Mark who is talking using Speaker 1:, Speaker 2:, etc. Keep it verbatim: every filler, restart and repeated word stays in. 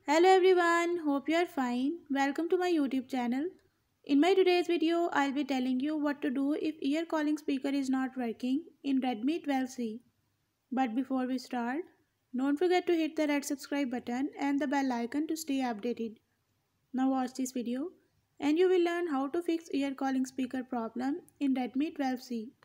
Speaker 1: Hello everyone, hope you are fine. Welcome to my YouTube channel. In my today's video, I'll be telling you what to do if ear calling speaker is not working in Redmi twelve C. But before we start, don't forget to hit the red subscribe button and the bell icon to stay updated. Now watch this video and you will learn how to fix ear calling speaker problem in Redmi twelve C.